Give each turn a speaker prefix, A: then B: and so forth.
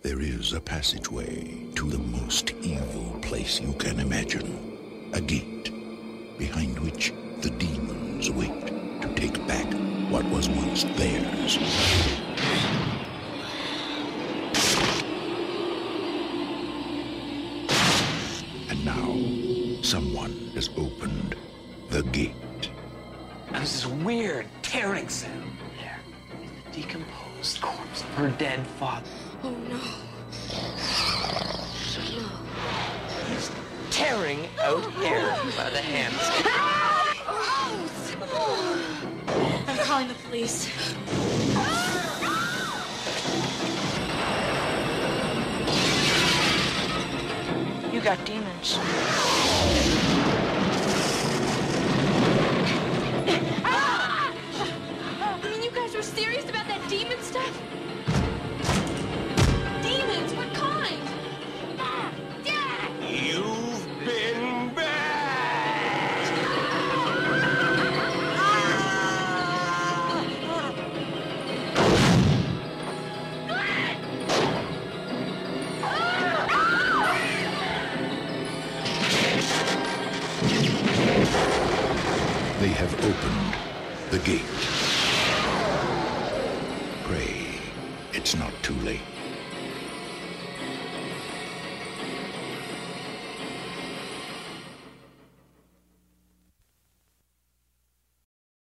A: There is a passageway to the most evil place you can imagine. A gate behind which the demons wait to take back what was once theirs. And now, someone has opened the gate.
B: Now there's this weird tearing sound. There is the decomposed corpse of her dead father.
C: Oh no.
B: He's tearing out hair by the hands.
C: I'm calling the police.
D: You got demons.
C: I mean, you guys are serious about that demon stuff? Demons? What kind?
E: You've been bad!
A: They have opened the gate. Pray, it's not too late.